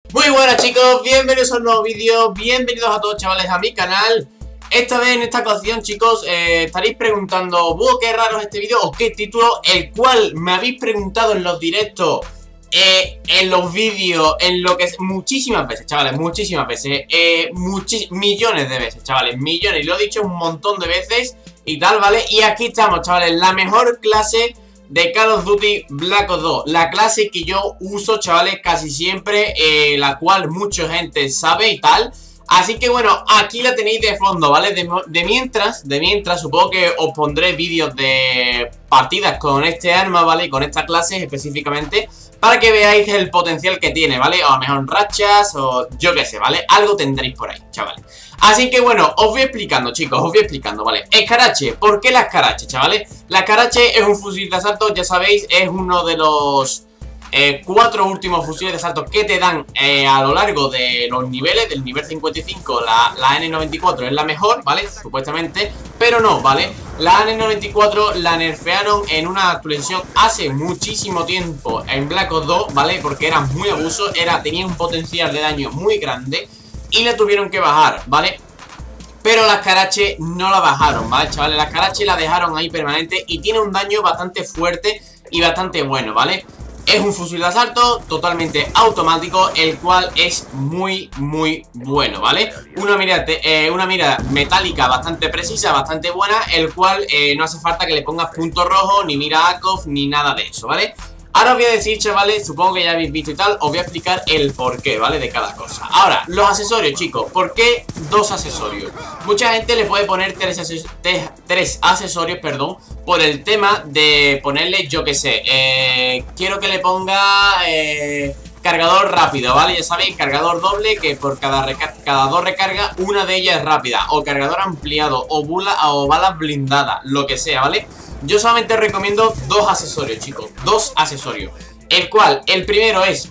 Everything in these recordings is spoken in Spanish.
Muy buenas chicos, bienvenidos a un nuevo vídeo, bienvenidos a todos chavales a mi canal. Esta vez en esta ocasión chicos estaréis preguntando, qué raro es este vídeo o qué título, el cual me habéis preguntado en los directos, en los vídeos, en lo que es muchísimas veces chavales, muchísimas veces, millones de veces chavales, millones, y lo he dicho un montón de veces y tal, ¿vale? Y aquí estamos chavales, la mejor clase de Call of Duty Black Ops 2, la clase que yo uso, chavales, casi siempre, la cual mucha gente sabe y tal. Así que bueno, aquí la tenéis de fondo, ¿vale? De mientras, supongo que os pondré vídeos de partidas con este arma, ¿vale? Con esta clase específicamente, para que veáis el potencial que tiene, ¿vale? O a lo mejor rachas, o yo qué sé, ¿vale? Algo tendréis por ahí, chavales. Así que bueno, os voy explicando, chicos, os voy explicando, ¿vale? Escarache, ¿por qué la escarache, chavales? La escarache es un fusil de asalto, ya sabéis, es uno de los 4 últimos fusiles de asalto que te dan a lo largo de los niveles. Del nivel 55 la N94 es la mejor, ¿vale? Supuestamente, pero no, ¿vale? La N94 la nerfearon en una actualización hace muchísimo tiempo en Black Ops 2, ¿vale? Porque era muy abuso, tenía un potencial de daño muy grande y la tuvieron que bajar, ¿vale? Pero las Escarache no la bajaron, ¿vale, chavales? Las Escarache la dejaron ahí permanente y tiene un daño bastante fuerte y bastante bueno, ¿vale? Es un fusil de asalto totalmente automático, el cual es muy bueno, ¿vale? Una mira metálica bastante precisa, bastante buena, el cual no hace falta que le pongas punto rojo, ni mira ACOF, ni nada de eso, ¿vale? Ahora os voy a decir, chavales, supongo que ya habéis visto y tal, os voy a explicar el porqué, ¿vale? De cada cosa. Ahora, los accesorios, chicos, ¿por qué 2 accesorios? Mucha gente le puede poner 3 accesorios, perdón, por el tema de ponerle, yo que sé, quiero que le ponga cargador rápido, ¿vale? Ya sabéis, cargador doble, que por cada 2 recargas, una de ellas es rápida, o cargador ampliado, o balas blindadas, lo que sea, ¿vale? Yo solamente recomiendo 2 accesorios, chicos, 2 accesorios. El cual, el primero es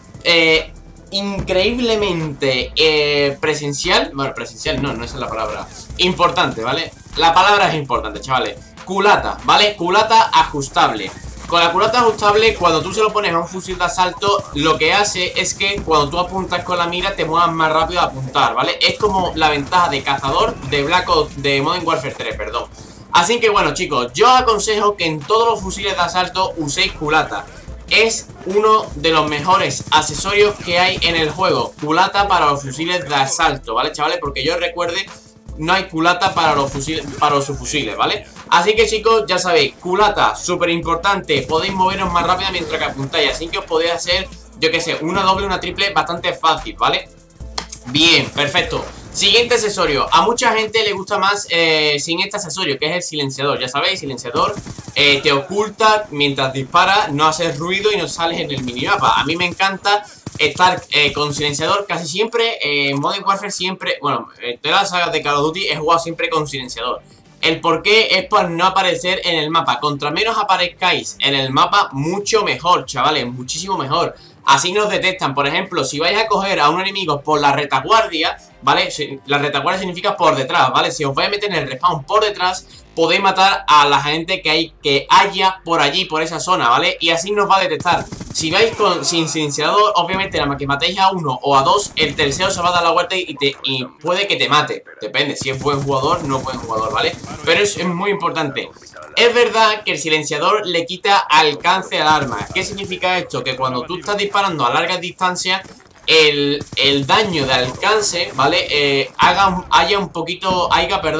increíblemente presencial. Bueno, presencial no esa es la palabra. Importante, ¿vale? La palabra es importante, chavales. Culata, ¿vale? Culata ajustable. Con la culata ajustable, cuando tú se lo pones a un fusil de asalto, lo que hace es que cuando tú apuntas con la mira te muevas más rápido a apuntar, ¿vale? Es como la ventaja de cazador de Modern Warfare 3, perdón. Así que bueno, chicos, yo os aconsejo que en todos los fusiles de asalto uséis culata. Es uno de los mejores accesorios que hay en el juego. Culata para los fusiles de asalto, ¿vale, chavales? Porque yo recuerde, no hay culata para los subfusiles, ¿vale? Así que chicos, ya sabéis, culata, súper importante. Podéis moveros más rápido mientras que apuntáis. Así que os podéis hacer, yo que sé, una doble, una triple bastante fácil, ¿vale? Bien, perfecto. Siguiente accesorio, a mucha gente le gusta más sin este accesorio, que es el silenciador. Ya sabéis, silenciador te oculta mientras disparas, no haces ruido y no sales en el minimapa. A mí me encanta estar con silenciador casi siempre, en Modern Warfare siempre, bueno, en todas las sagas de Call of Duty he jugado siempre con silenciador. El porqué es por no aparecer en el mapa. Contra menos aparezcáis en el mapa, mucho mejor, chavales, muchísimo mejor. Así nos detectan. Por ejemplo, si vais a coger a un enemigo por la retaguardia, ¿vale? La retaguardia significa por detrás, ¿vale? Si os vais a meter en el respawn por detrás, podéis matar a la gente que haya por allí, por esa zona, ¿vale? Y así nos va a detectar. Si vais sin silenciador, obviamente nada más que matéis a uno o a 2, el tercero se va a dar la vuelta y puede que te mate. Depende, si es buen jugador, no buen jugador, ¿vale? Pero es muy importante. Es verdad que el silenciador le quita alcance al arma. ¿Qué significa esto? Que cuando tú estás disparando a largas distancias, el daño de alcance, ¿vale? Haya un poquito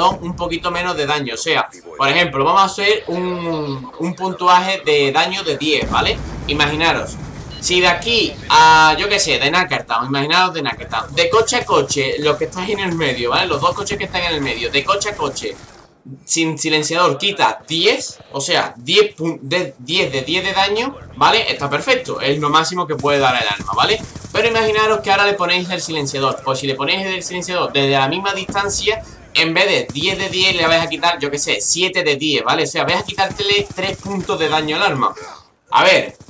menos de daño. O sea, por ejemplo, vamos a hacer un puntuaje de daño de 10, ¿vale? Imaginaros, si de aquí a, yo que sé, de Nackertown, imaginaros de Nackertown, de coche a coche, los que estáis en el medio, ¿vale? Los 2 coches que están en el medio, de coche a coche, sin silenciador quita 10, o sea, 10 de 10 de daño, ¿vale? Está perfecto, es lo máximo que puede dar el arma, ¿vale? Pero imaginaros que ahora le ponéis el silenciador. Pues si le ponéis el silenciador desde la misma distancia, en vez de 10 de 10 le vais a quitar, yo que sé, 7 de 10, ¿vale? O sea, vais a quitarle 3 puntos de daño al arma. A ver,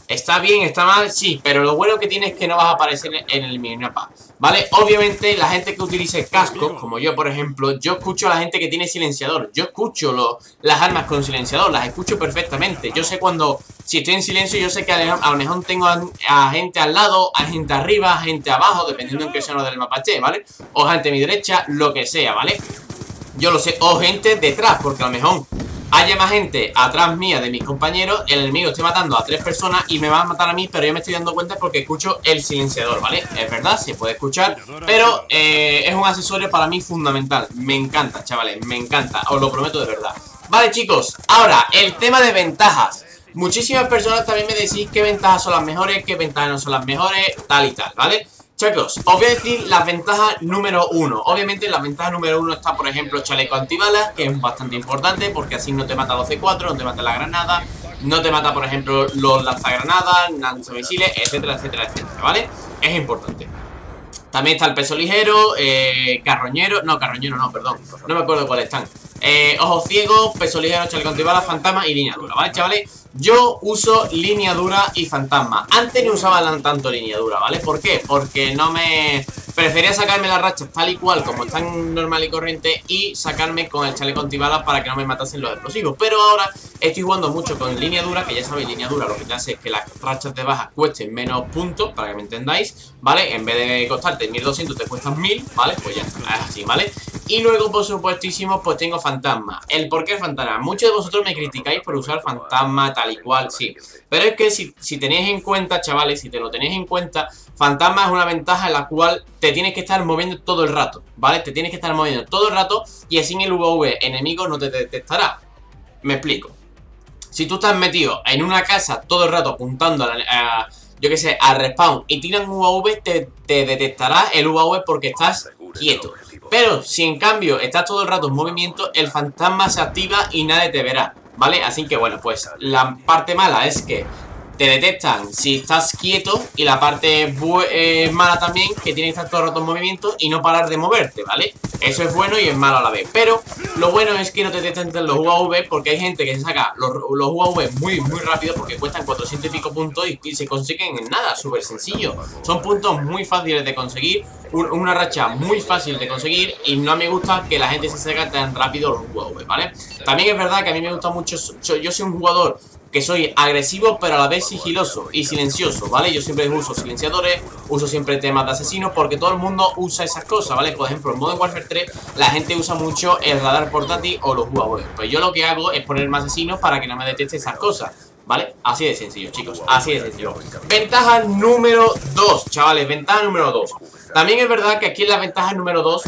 Está bien, está mal, sí, pero lo bueno que tiene es que no vas a aparecer en el minimapa, ¿vale? Obviamente la gente que utilice cascos, como yo por ejemplo, yo escucho a la gente que tiene silenciador. Yo escucho las armas con silenciador, las escucho perfectamente. Yo sé cuando, si estoy en silencio, yo sé que a lo mejor tengo a gente al lado, a gente arriba, a gente abajo, dependiendo en qué zona del mapa esté, ¿vale? O gente a mi derecha, lo que sea, ¿vale? Yo lo sé, o gente detrás, porque a lo mejor haya más gente atrás mía de mis compañeros, el enemigo esté matando a 3 personas y me va a matar a mí, pero yo me estoy dando cuenta porque escucho el silenciador, ¿vale? Es verdad, se puede escuchar, pero es un accesorio para mí fundamental. Me encanta, chavales, me encanta, os lo prometo de verdad. Vale, chicos, ahora, el tema de ventajas. Muchísimas personas también me decís qué ventajas son las mejores, qué ventajas no son las mejores, tal y tal, ¿vale? Chicos, os voy a decir las ventajas número 1. Obviamente la ventaja número 1 está, por ejemplo, chaleco antibalas, que es bastante importante porque así no te mata los C4, no te mata la granada, no te mata, por ejemplo, los lanzagranadas, lanzamisiles, etcétera, etcétera, etcétera, ¿vale? Es importante. También está el peso ligero, carroñero, no, perdón, no me acuerdo cuáles están. Ojos ciegos, peso ligero, chaleco antibalas, fantasma y línea dura, ¿vale, chavales? Yo uso línea dura y fantasma. Antes no usaba tanto línea dura, ¿vale? ¿Por qué? Porque no me... Prefería sacarme las rachas tal y cual como están normal y corriente y sacarme con el chaleco antibalas para que no me matasen los explosivos. Pero ahora estoy jugando mucho con línea dura, que ya sabéis, línea dura lo que te hace es que las rachas de baja cuesten menos puntos, para que me entendáis, ¿vale? En vez de costarte 1200 te cuestan 1000, ¿vale? Pues ya está, es así, ¿vale? Y luego, por supuestísimo, pues tengo fantasma. ¿El por qué fantasma? Muchos de vosotros me criticáis por usar fantasma tal y cual, sí. Pero es que si tenéis en cuenta, chavales, si te lo tenéis en cuenta, fantasma es una ventaja en la cual te tienes que estar moviendo todo el rato, ¿vale? Te tienes que estar moviendo todo el rato y así el UAV enemigo no te detectará. Me explico. Si tú estás metido en una casa todo el rato apuntando a yo que sé, al respawn y tiran un UAV, te detectará el UAV porque estás quieto. Pero si en cambio estás todo el rato en movimiento, el fantasma se activa y nadie te verá, ¿vale? Así que bueno, pues la parte mala es que te detectan si estás quieto y la parte mala también, que tienes que estar todo el rato en movimiento y no parar de moverte, ¿vale? Eso es bueno y es malo a la vez. Pero lo bueno es que no te detectan los UAV porque hay gente que se saca los UAV muy rápido porque cuestan 400 y pico puntos y se consiguen en nada, súper sencillo. Son puntos muy fáciles de conseguir, una racha muy fácil de conseguir y no me gusta que la gente se saque tan rápido los UAV, ¿vale? También es verdad que a mí me gusta mucho, yo soy un jugador que soy agresivo pero a la vez sigiloso y silencioso, ¿vale? Yo siempre uso silenciadores, uso siempre temas de asesinos porque todo el mundo usa esas cosas, ¿vale? Por ejemplo, en Modern Warfare 3 la gente usa mucho el radar portátil o los UAV. Pues yo lo que hago es poner más asesinos para que no me detecte esas cosas, ¿vale? Así de sencillo, chicos, así de sencillo. Ventaja número 2, chavales, ventaja número 2. También es verdad que aquí en la ventaja número 2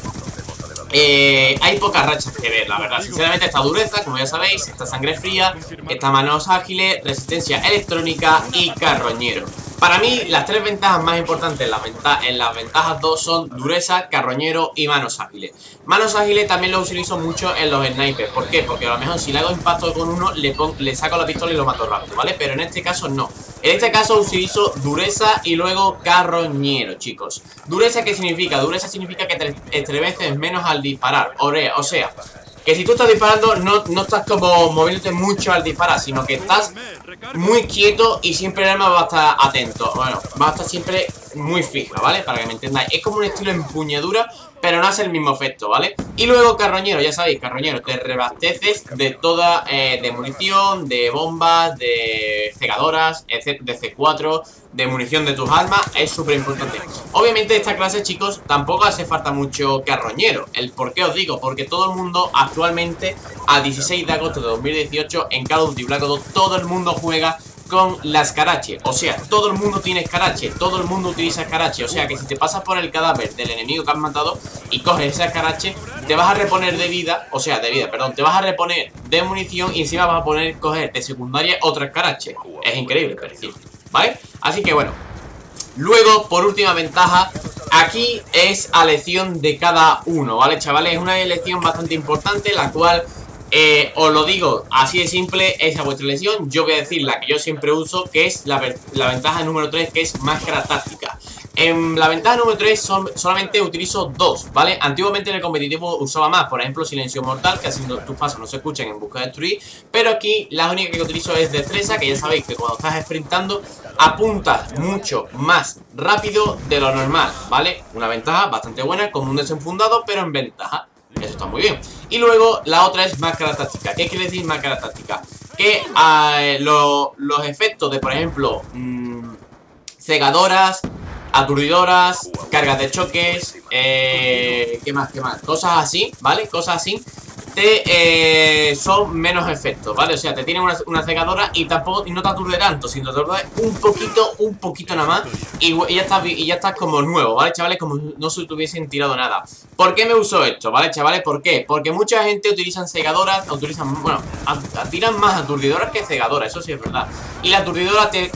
hay pocas rachas que ver, la verdad. Sinceramente, esta dureza, como ya sabéis, esta sangre fría, esta manos ágiles, resistencia electrónica y carroñero. Para mí, las tres ventajas más importantes en las ventajas 2 son dureza, carroñero y manos ágiles. Manos ágiles también lo utilizo mucho en los snipers. ¿Por qué? Porque a lo mejor si le hago impacto con uno, le saco la pistola y lo mato rápido, ¿vale? Pero en este caso no. En este caso utilizo dureza y luego carroñero, chicos. ¿Dureza qué significa? Dureza significa que te estremeces menos al disparar. O sea, que si tú estás disparando no estás como moviéndote mucho al disparar, sino que estás muy quieto y siempre el arma va a estar atento. Bueno, va a estar siempre muy fija, ¿vale? Para que me entendáis. Es como un estilo empuñadura, pero no hace el mismo efecto, ¿vale? Y luego carroñero, ya sabéis, carroñero, te reabasteces de toda, de munición, de bombas, de cegadoras, de C4, de munición de tus armas, es súper importante. Obviamente esta clase, chicos, tampoco hace falta mucho carroñero. ¿El por qué os digo? Porque todo el mundo actualmente, a 16 de agosto de 2018, en Call of Duty Black Ops 2, todo el mundo juega con la escarache. O sea, todo el mundo tiene escarache, todo el mundo utiliza escarache. O sea que si te pasas por el cadáver del enemigo que has matado y coges esa escarache, te vas a reponer de vida, o sea, de vida, perdón, te vas a reponer de munición y encima vas a coger de secundaria otra escarache. Es increíble, pero sí, ¿vale? Así que bueno. Luego, por última ventaja, aquí es a elección de cada uno, ¿vale, chavales? Es una elección bastante importante, la cual... os lo digo así de simple, es a vuestra elección. Yo voy a decir la que yo siempre uso, que es la ventaja número 3, que es máscara táctica. En la ventaja número 3 solamente utilizo 2, ¿vale? Antiguamente en el competitivo usaba más, por ejemplo Silencio Mortal, que haciendo tus pasos no se escuchan en busca de destruir. Pero aquí la única que utilizo es Destreza, que ya sabéis que cuando estás sprintando apuntas mucho más rápido de lo normal, ¿vale? Una ventaja bastante buena, como un desenfundado, pero en ventaja. Eso está muy bien. Y luego la otra es Máscara Táctica. ¿Qué quiere decir Máscara Táctica? Que los efectos de, por ejemplo, cegadoras, aturdidoras, cargas de choques, ¿qué más? Cosas así, ¿vale? Cosas así son menos efectos, ¿vale? O sea, te tienen una cegadora y no te aturde tanto, sino te aturde un poquito nada más y ya estás como nuevo, ¿vale, chavales? Como no se te hubiesen tirado nada. ¿Por qué me uso esto, vale, chavales? ¿Por qué? Porque mucha gente utiliza cegadoras, tiran más aturdidoras que cegadoras, eso sí es verdad. Y la aturdidora te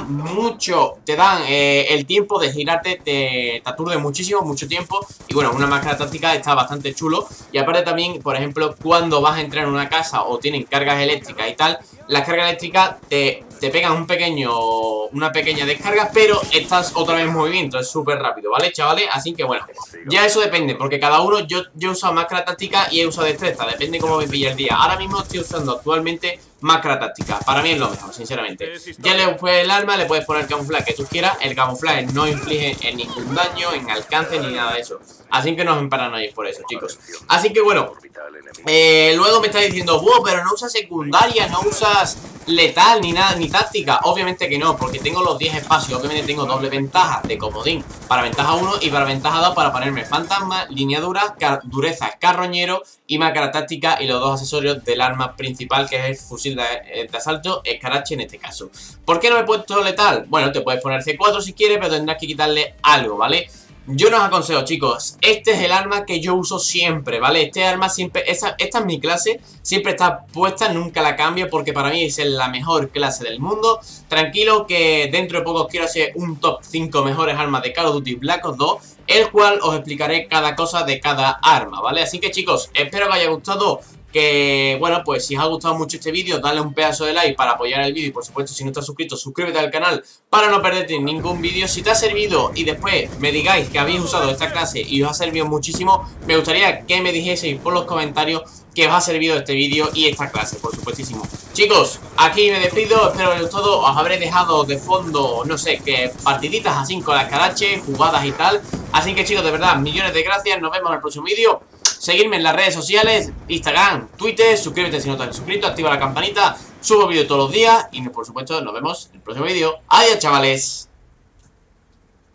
dan el tiempo de girarte, te aturde mucho tiempo. Y bueno, una máscara táctica está bastante chulo. Y aparte también, por ejemplo, cuando vas a entrar en una casa o tienen cargas eléctricas y tal, las cargas eléctricas te pegan una pequeña descarga, pero estás otra vez en movimiento, es súper rápido, ¿vale, chavales? Así que bueno, ya eso depende, porque cada uno, yo he usado máscara táctica y he usado destreza, depende cómo me pilla el día. Ahora mismo estoy usando actualmente máscara táctica, para mí es lo mejor, sinceramente. Ya le puedes el arma, le puedes poner el camuflaje que tú quieras. El camuflaje no inflige en ningún daño, en alcance ni nada de eso. Así que no os emparanois por eso, chicos. Así que bueno, luego me está diciendo, wow, pero no usas secundaria, no usas letal ni nada, ni táctica. Obviamente que no, porque tengo los 10 espacios. Obviamente tengo doble ventaja de comodín para ventaja 1 y para ventaja 2 para ponerme fantasma, línea dura, dureza, carroñero y máscara táctica, y los dos accesorios del arma principal, que es el fusil de asalto, escarache en este caso. ¿Por qué no me he puesto letal? Bueno, te puedes poner C4 si quieres, pero tendrás que quitarle algo, ¿vale? Yo no os aconsejo, chicos, este es el arma que yo uso siempre, ¿vale? Este arma siempre, esta es mi clase, siempre está puesta, nunca la cambio, porque para mí es la mejor clase del mundo. Tranquilo que dentro de poco quiero hacer un top 5 mejores armas de Call of Duty Black Ops 2, el cual os explicaré cada cosa de cada arma, ¿vale? Así que, chicos, espero que os haya gustado. Que bueno, pues si os ha gustado mucho este vídeo, dale un pedazo de like para apoyar el vídeo. Y por supuesto, si no estás suscrito, suscríbete al canal para no perderte ningún vídeo. Si te ha servido y después me digáis que habéis usado esta clase y os ha servido muchísimo, me gustaría que me dijeseis por los comentarios que os ha servido este vídeo y esta clase, por supuestísimo. Chicos, aquí me despido, espero que todo os habré dejado de fondo, no sé, que partiditas así con las carache, jugadas y tal. Así que, chicos, de verdad, millones de gracias, nos vemos en el próximo vídeo. Seguidme en las redes sociales, Instagram, Twitter, suscríbete si no te has suscrito, activa la campanita, subo vídeos todos los días y por supuesto nos vemos en el próximo vídeo. Adiós, chavales.